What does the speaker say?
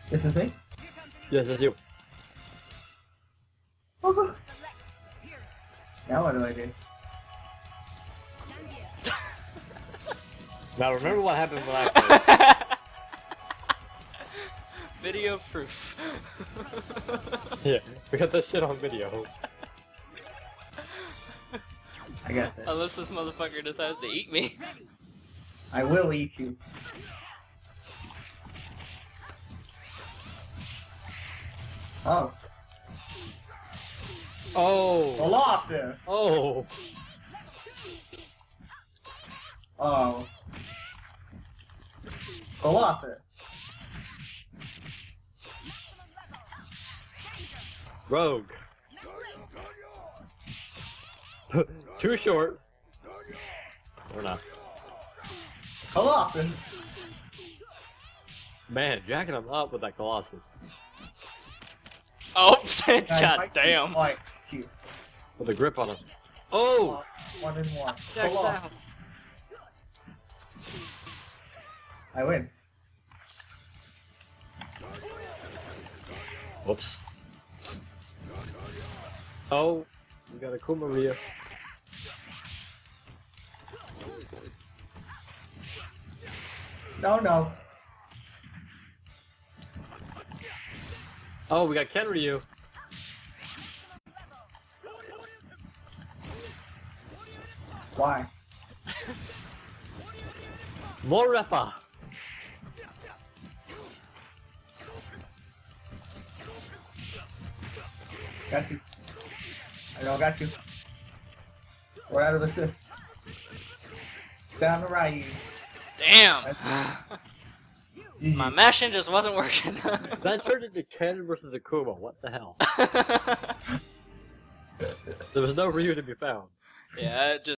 This is me? Yes, that's you. Now what do I do? Now remember what happened when I played. Video proof. Yeah, we got that shit on video. I got this. Unless this motherfucker decides to eat me. I will eat you. Oh. Oh! Pull off there! Oh! Oh. Pull off it. Rogue. Too short. Or not. Pull off it. Man, jacking him up with that Colossus. Oh, Guys, god my damn. Like, cute. With a grip on him. Oh! 1 and 1. Jacked Pull off. out. I win. Whoops. Oh, we got Akuma Rhea. No, no. Oh, we got Ken Ryu. Why? More Repa. Got you. I don't got you. We're out of the fifth. Down the right. Damn. GG. My mashing just wasn't working. That turned into Ken versus Akuma. What the hell? There was no Ryu to be found. Yeah, it just